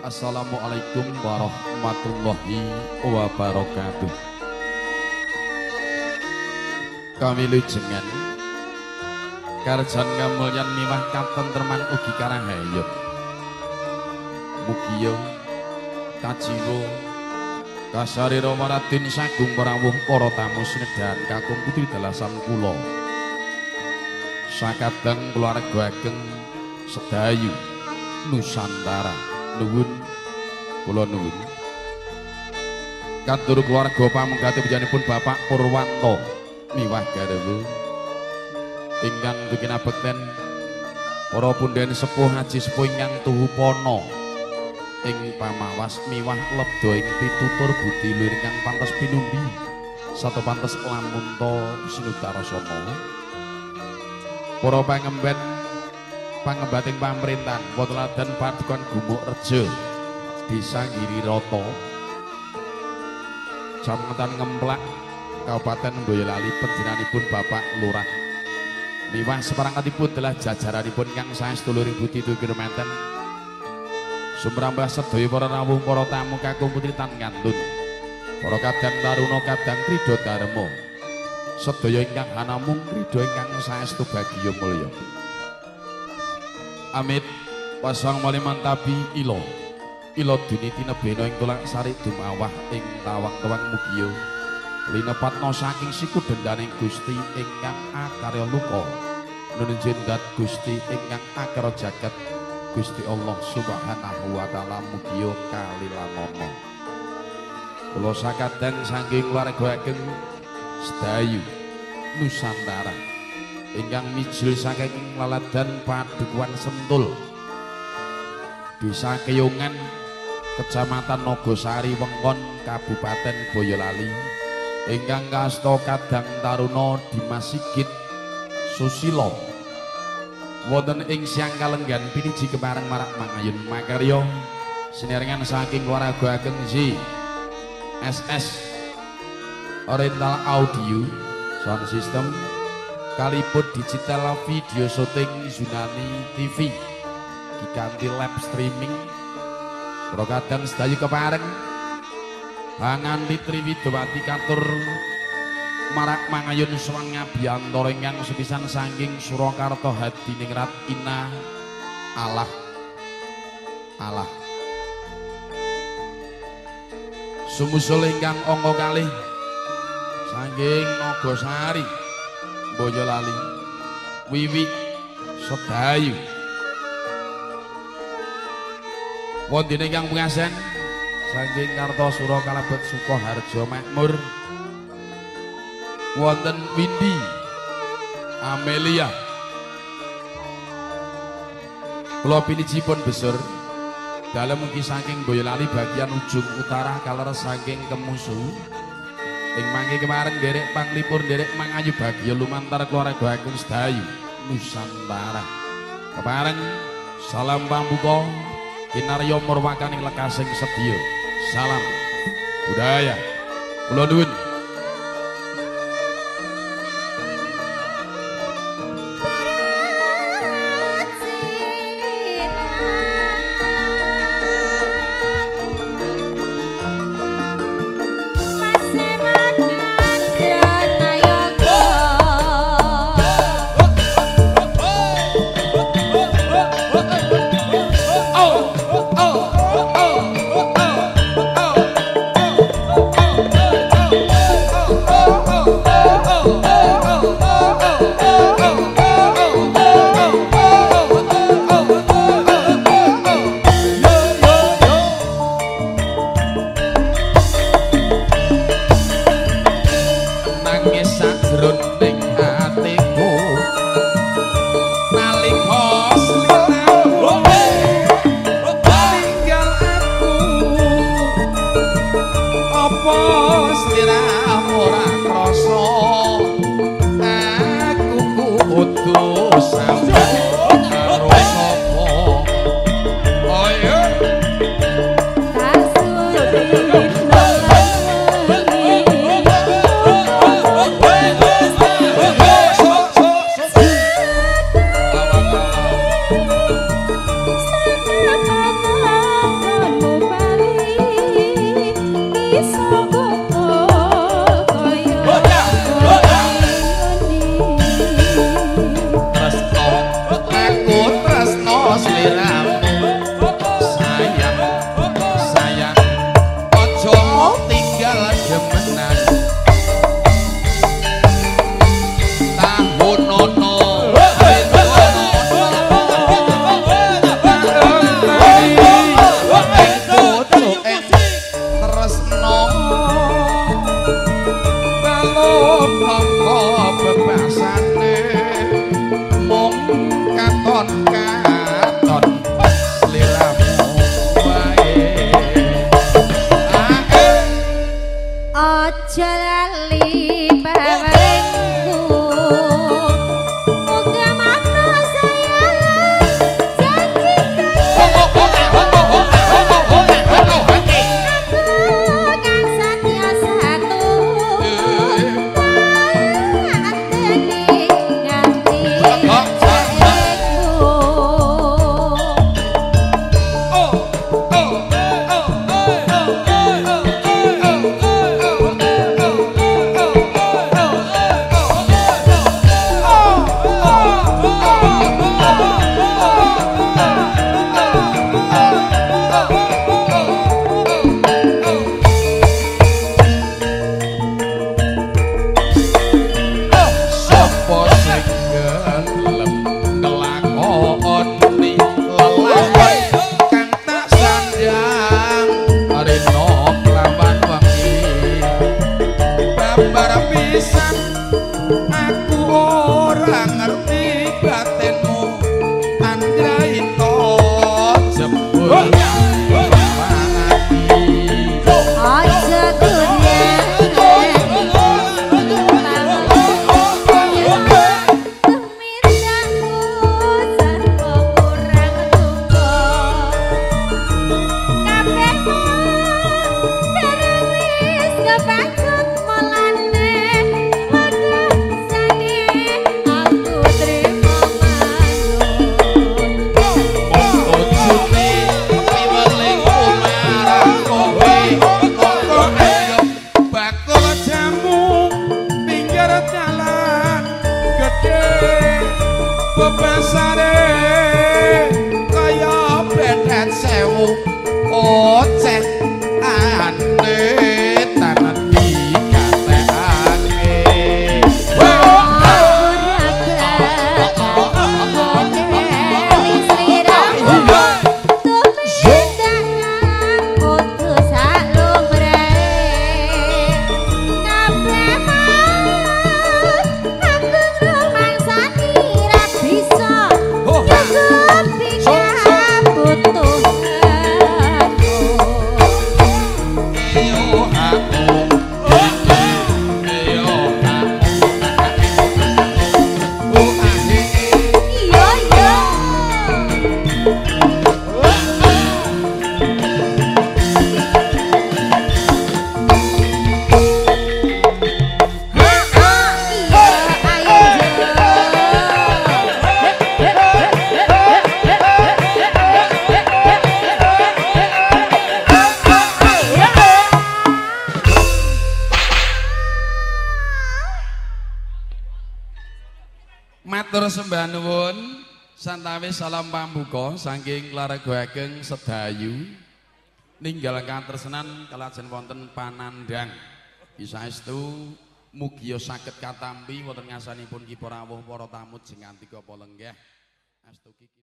Assalamualaikum warahmatullahi wabarakatuh. Kami lujengan karjan kamulyan miwah katentreman ugi karahayut. Mugiya kajiwa kasarira maradin sagung parawuh para tamu sinedahan kakung putri dalasan kula. Sakadang keluarga ageng Sedayu Nusantara nuwun kula nuwun katur keluarga pamungkate panjenenganipun Bapak Purwanto miwah garwa ingkang dugi nabekten para punden sepuh haji sepuh ingkang tuhu pono ing pamawas miwah lebda ing pitutur budi luhur ingkang pantes pinumbi satu pantes lamunta sinudarasana para pangemben pangembating pamerintahan Watuladan Padukan Gumuk Rejo Desa Girirata Kecamatan Ngemplak Kabupaten Boyolali panjenenganipun Bapak Lurah miwah seperangkatipun adalah jajaranipun kang saestu luring budi dugi rumenten sumrambah sedaya para rawuh para tamu kakung putri tan ngantun para kadang taruna kadang krida dharma sedaya ingkang hanamung krida ingkang saestu bagya mulya. Amit pasang malimantabi ilo duniti nebena ing tulak sari dumawah ing tawang-tawang mugiya linepatna saking siku dendaning Gusti ingkang akarya luka nunjun dat Gusti ingkang akara jagat Gusti Allah Subhanahu wa taala mugiya kalilanana. Kula sakadang saking keluarga ageng Sedayu Nusantara ingkang mijil saking laladan Padukuhan Sentul Desa Keyongan Kecamatan Nogosari Wengkon Kabupaten Boyolali ingkang kasta kadang taruna Dimas Sigit Susilo wonten ing siang kalenggan piniji kemareng marak mangayun makarya sinarengan saking keluarga ageng SS Oriental Audio Sound System kalipun digital video syuting Zunani TV diganti live streaming Prokadang Sedayu kepareng Panganti Triwidowati katur marak mangayun swang ngabiyantara ingkang sepisan saking Surakarta Hadiningrat Ina Allah sumusul ingkang angka kalih saking Nogosari Boyolali Wiwi Sedayu wonten ingkang pungasen saking Kartosura kalebet Sukoharjo Makmur wonten Windy Amelia kula pinijipun besur dalem mugi saking Boyolali bagian ujung utara kaleres saking Kemusu ing mangke kemareng derek panglipur derek mangayu bagya lumantar keluarga ageng Sedayu Nusantara kemareng salam pambuka kinarya murwakaning lekasing sedya salam budaya kula nuwun. Matur sembah nuwun santawis salam pambuka saking klarega ageng sedayu ninggal katresnan kalajen wonten panandhang bisaestu mugia saged katampi wonten ngasanipun kipra rawuh para tamu jeng antika apa lenggah astuki